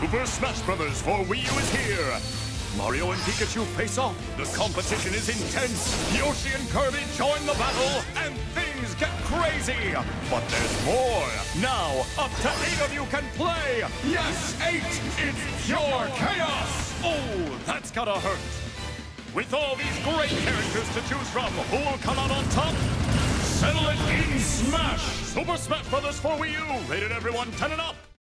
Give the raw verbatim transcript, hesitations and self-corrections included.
Super Smash Brothers for Wii U is here! Mario and Pikachu face off, the competition is intense, Yoshi and Kirby join the battle, and things get crazy! But there's more! Now, up to eight of you can play! Yes, eight! It's pure chaos! Oh, that's gotta hurt! With all these great characters to choose from, who will come out on top? Settle it in Smash! Super Smash Brothers for Wii U, rated everyone ten and up!